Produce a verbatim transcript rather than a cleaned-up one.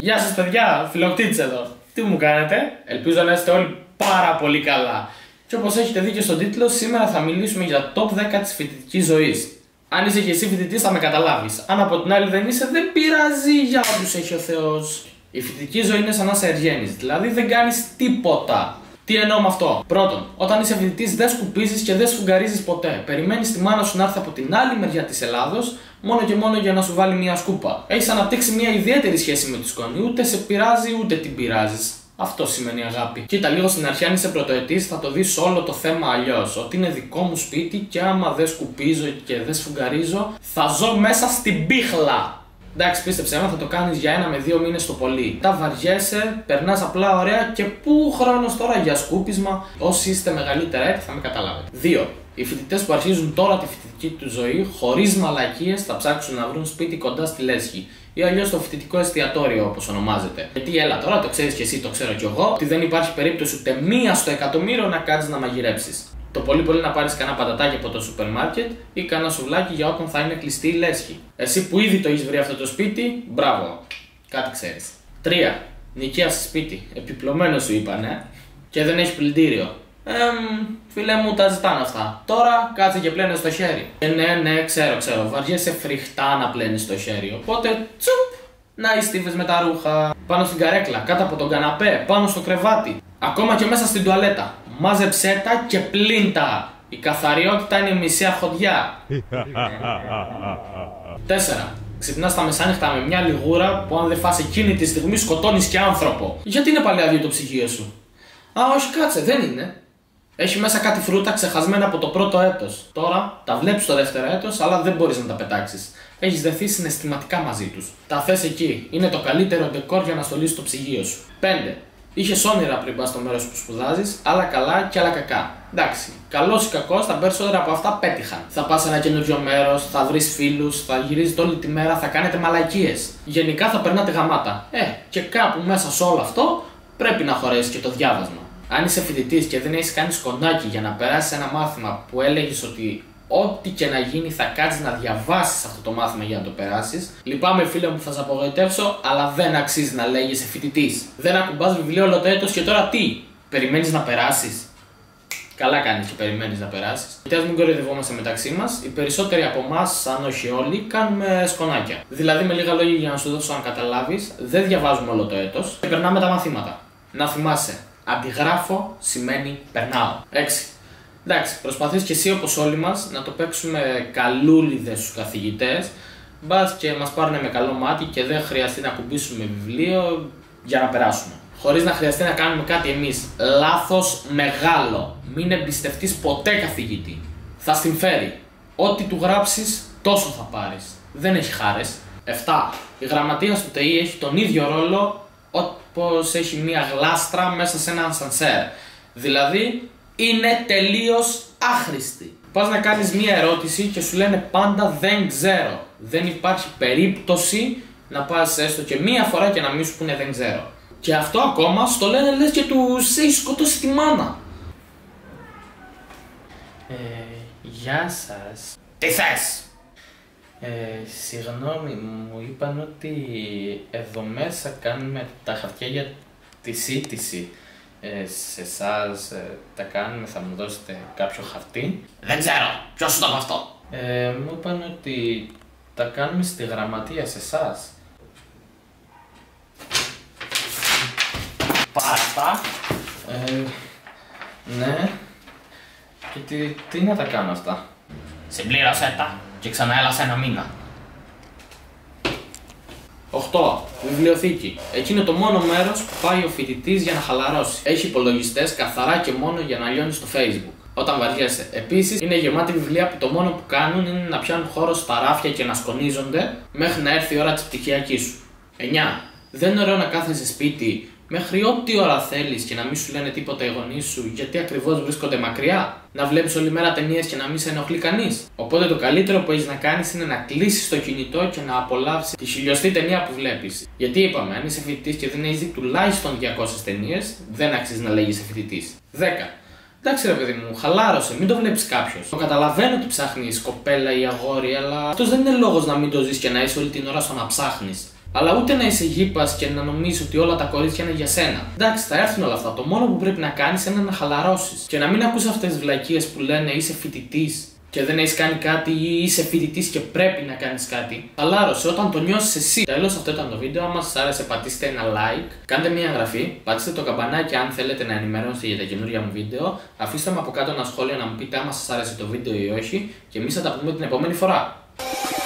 Γεια σας παιδιά, Φιλοκτήτης εδώ. Τι μου κάνετε? Ελπίζω να είστε όλοι πάρα πολύ καλά. Και όπως έχετε δει και στον τίτλο, σήμερα θα μιλήσουμε για top δέκα της φοιτητικής ζωής. Αν είσαι και εσύ φοιτητής θα με καταλάβεις. Αν από την άλλη δεν είσαι, δεν πειράζει, για όποιους έχει ο Θεός. Η φοιτητική ζωή είναι σαν να σε εργένεις, δηλαδή δεν κάνεις τίποτα. Τι εννοώ με αυτό? Πρώτον, όταν είσαι φοιτητής δεν σκουπίζεις και δεν σφουγγαρίζεις ποτέ. Περιμένεις τη μάνα σου να έρθει από την άλλη μεριά της Ελλάδος, μόνο και μόνο για να σου βάλει μια σκούπα. Έχεις αναπτύξει μια ιδιαίτερη σχέση με τη σκόνη, ούτε σε πειράζει ούτε την πειράζεις. Αυτό σημαίνει αγάπη. Κοίτα λίγο στην αρχή, αν είσαι πρωτοετής, θα το δεις όλο το θέμα αλλιώς. Ότι είναι δικό μου σπίτι και άμα δεν σκουπίζω και δεν σφουγγαρίζω, θα ζω μέσα στην πίχλα. Εντάξει, πίστεψε με, θα το κάνεις για ένα με δύο μήνες το πολύ. Τα βαριέσαι, περνάς απλά ωραία και πού χρόνος τώρα για σκούπισμα? Όσοι είστε μεγαλύτερα έτη θα με καταλάβετε. δύο. Οι φοιτητές που αρχίζουν τώρα τη φοιτητική του ζωή, χωρίς μαλακίες, θα ψάξουν να βρουν σπίτι κοντά στη λέσχη. Ή αλλιώς το φοιτητικό εστιατόριο, όπως ονομάζεται. Γιατί έλα τώρα, το ξέρεις και εσύ, το ξέρω κι εγώ, ότι δεν υπάρχει περίπτωση ούτε μία στο εκατομμύριο να κάτσεις να μαγειρέψεις. Το πολύ πολύ να πάρεις κανένα πατατάκι από το σούπερ μάρκετ ή κανένα σουβλάκι για όταν θα είναι κλειστή η λέσχη. Εσύ που ήδη το έχεις βρει αυτό το σπίτι, μπράβο, κάτι ξέρεις. τρία. Νοικίασε σπίτι. Επιπλωμένο σου είπανε, και δεν έχει πλυντήριο. Εμ, φίλε μου, τα ζητάνε αυτά. Τώρα κάτσε και πλένε στο χέρι. Ε, ναι, ναι, ξέρω, ξέρω. Βαριέσαι φρικτά να πλένεις στο χέρι. Οπότε, τσουπ, να ειστίβες με τα ρούχα. Πάνω στην καρέκλα, κάτω από τον καναπέ, πάνω στο κρεβάτι. Ακόμα και μέσα στην τουαλέτα. Μάζεψέ τα και πλύντα. Η καθαριότητα είναι η μισή αρχοντιά. τέσσερα. Ξυπνάς τα μεσάνυχτα με μια λιγούρα που αν δεν φας εκείνη τη στιγμή σκοτώνεις και άνθρωπο. Γιατί είναι πάλι άδειο το ψυγείο σου? Α, όχι, κάτσε, δεν είναι. Έχει μέσα κάτι φρούτα ξεχασμένα από το πρώτο έτος. Τώρα τα βλέπεις στο δεύτερο έτος, αλλά δεν μπορείς να τα πετάξεις. Έχεις δεθεί συναισθηματικά μαζί τους. Τα θες εκεί. Είναι το καλύτερο ντεκόρ για να στολίσεις το ψυγείο σου. πέντε. Είχες όνειρα πριν πας στο μέρος που σπουδάζεις, άλλα καλά και άλλα κακά. Εντάξει, καλός ή κακός, τα περισσότερα από αυτά πέτυχαν. Θα πας σε ένα καινούριο μέρος, θα βρεις φίλους, θα γυρίζετε όλη τη μέρα, θα κάνετε μαλακίες. Γενικά θα περνάτε γαμάτα. Ε, και κάπου μέσα σε όλο αυτό πρέπει να χωρέσει και το διάβασμα. Αν είσαι φοιτητής και δεν έχεις κάνει σκονάκι για να περάσεις ένα μάθημα που έλεγες ότι ό,τι και να γίνει θα κάτσεις να διαβάσεις αυτό το μάθημα για να το περάσεις, λυπάμαι φίλε μου, θα σε απογοητεύσω, αλλά δεν αξίζει να λέγεσαι φοιτητής. Δεν ακουμπάς βιβλίο όλο το έτος και τώρα τι? Περιμένεις να περάσεις? Καλά κάνεις και περιμένεις να περάσεις. Γιατί ας μην κοροϊδευόμαστε μεταξύ μας, οι περισσότεροι από εμάς, αν όχι όλοι, κάνουμε σκονάκια. Δηλαδή, με λίγα λόγια για να σου δώσω αν καταλάβεις, δεν διαβάζουμε όλο το έτος και περνάμε τα μαθήματα. Να θυμάσαι, αντιγράφω σημαίνει περνάω. έξι. Εντάξει, προσπαθείς και εσύ όπως όλοι μας να το παίξουμε καλούλιδες στους καθηγητές, μπας και μας πάρουν με καλό μάτι και δεν χρειαστεί να κουμπίσουμε βιβλίο για να περάσουμε. Χωρίς να χρειαστεί να κάνουμε κάτι εμείς. Λάθος μεγάλο. Μην εμπιστευτείς ποτέ καθηγητή. Θα στην φέρει. Ό,τι του γράψεις, τόσο θα πάρεις. Δεν έχει χάρες. επτά. Η γραμματείας του ΤΕΙ έχει τον ίδιο ρόλο όπως έχει μία γλάστρα μέσα σε ένα ασανσέρ. Δηλαδή, είναι τελείως άχρηστη. Πας να κάνεις μία ερώτηση και σου λένε πάντα δεν ξέρω. Δεν υπάρχει περίπτωση να πας έστω και μία φορά και να μην σου πούνε δεν ξέρω. Και αυτό ακόμα στο λένε λες και τους έχει σκοτώσει τη μάνα. Ε, γεια σας. Τι θες? Ε, συγγνώμη, μου είπαν ότι εδώ μέσα κάνουμε τα χαρτιά για τη σύντηση. Ε, σε εσάς ε, τα κάνουμε, θα μου δώσετε κάποιο χαρτί? Δεν ξέρω, ποιος σου το είπε αυτό? Ε, μου είπαν ότι τα κάνουμε στη γραμματεία σε εσάς. Πάρα αυτά. Ε, ναι. Και τι, τι να τα κάνω αυτά? Συμπλήρωσέ τα και ξανά έλα σε ένα μήνα. οκτώ. Βιβλιοθήκη. Εκεί είναι το μόνο μέρος που πάει ο φοιτητής για να χαλαρώσει. Έχει υπολογιστές καθαρά και μόνο για να λιώνει στο Facebook όταν βαριέσαι. Επίσης είναι γεμάτη βιβλία που το μόνο που κάνουν είναι να πιάνουν χώρο στα ράφια και να σκονίζονται μέχρι να έρθει η ώρα της πτυχιακής σου. εννιά. Δεν είναι ωραίο να κάθεσαι σπίτι μέχρι ό,τι ώρα θέλεις και να μην σου λένε τίποτα οι γονείς σου γιατί ακριβώς βρίσκονται μακριά. Να βλέπεις όλη μέρα ταινίες και να μην σε ενοχλεί κανείς. Οπότε το καλύτερο που έχεις να κάνεις είναι να κλείσεις το κινητό και να απολαύσεις τη χιλιοστή ταινία που βλέπεις. Γιατί είπαμε, αν είσαι φοιτητής και δεν έχεις δει τουλάχιστον διακόσιες ταινίες, δεν αξίζει να λέγεσαι φοιτητής. δέκα. Εντάξει ρε παιδί μου, χαλάρωσε, μην το βλέπεις κάποιος. Το καταλαβαίνω ότι ψάχνεις κοπέλα ή αγόρι, αλλά αυτός δεν είναι λόγος να μην το ζεις και να είσαι όλη την ώρα στο να ψάχνεις. Αλλά ούτε να είσαι γήπας και να νομίζεις ότι όλα τα κορίτσια είναι για σένα. Εντάξει, θα έρθουν όλα αυτά. Το μόνο που πρέπει να κάνεις είναι να χαλαρώσεις. Και να μην ακούς αυτές τις βλακίες που λένε είσαι φοιτητής και δεν έχεις κάνει κάτι ή είσαι φοιτητής και πρέπει να κάνεις κάτι. Χαλάρωσε όταν το νιώσεις εσύ. Τέλος, αυτό ήταν το βίντεο. Αν σας άρεσε, πατήστε ένα like, κάντε μια εγγραφή, πατήστε το καμπανάκι αν θέλετε να ενημερώνεστε για τα καινούργια μου βίντεο. Αφήστε μου από κάτω ένα σχόλιο να μου πείτε άμα σας άρεσε το βίντεο ή όχι. Και εμείς θα τα πούμε την επόμενη φορά.